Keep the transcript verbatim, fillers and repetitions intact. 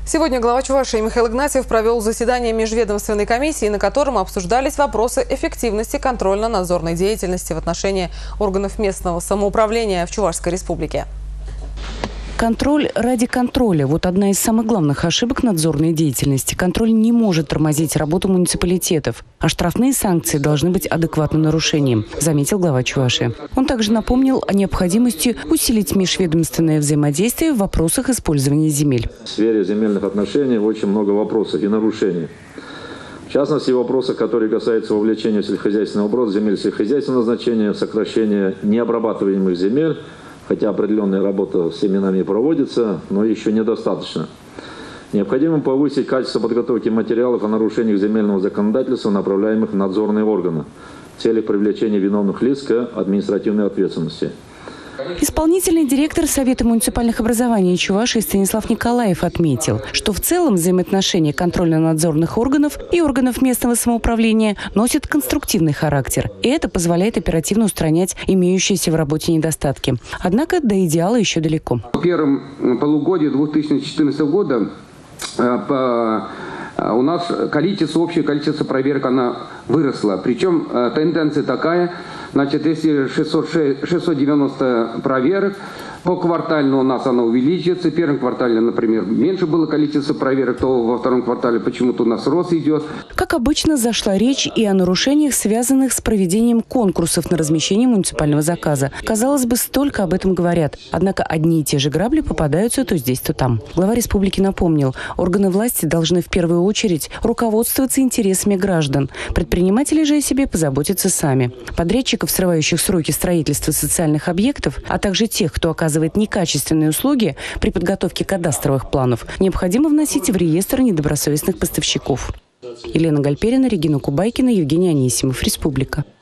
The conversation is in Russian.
Сегодня глава Чувашии Михаил Игнатьев провел заседание межведомственной комиссии, на котором обсуждались вопросы эффективности контрольно-надзорной деятельности в отношении органов местного самоуправления в Чувашской республике. Контроль ради контроля – вот одна из самых главных ошибок надзорной деятельности. Контроль не может тормозить работу муниципалитетов, а штрафные санкции должны быть адекватным нарушением, заметил глава Чувашии. Он также напомнил о необходимости усилить межведомственное взаимодействие в вопросах использования земель. В сфере земельных отношений очень много вопросов и нарушений. В частности, вопросы, которые касаются вовлечения в сельскохозяйственный оборот земель сельскохозяйственного значения, сокращения необрабатываемых земель, хотя определенная работа с семенами проводится, но еще недостаточно. Необходимо повысить качество подготовки материалов о нарушениях земельного законодательства, направляемых в надзорные органы, в целях привлечения виновных лиц к административной ответственности. Исполнительный директор Совета муниципальных образований Чувашии Станислав Николаев отметил, что в целом взаимоотношения контрольно-надзорных органов и органов местного самоуправления носят конструктивный характер. И это позволяет оперативно устранять имеющиеся в работе недостатки. Однако до идеала еще далеко. В первом полугодии две тысячи четырнадцатого года по у нас количество, общее количество проверок она выросла. Причем тенденция такая, значит, если шестьсот девяносто проверок, по квартально у нас она увеличивается. В первом квартале, например, меньше было количество проверок, то во втором квартале почему-то у нас рост идет. Как обычно, зашла речь и о нарушениях, связанных с проведением конкурсов на размещение муниципального заказа. Казалось бы, столько об этом говорят. Однако одни и те же грабли попадаются то здесь, то там. Глава республики напомнил, органы власти должны в первую очередь руководствоваться интересами граждан. Предприниматели же о себе позаботятся сами. Подрядчиков, срывающих сроки строительства социальных объектов, а также тех, кто оказывает некачественные услуги при подготовке кадастровых планов, необходимо вносить в реестр недобросовестных поставщиков. Елена Гальперина, Регина Кубайкина, Евгений Анисимов. Республика.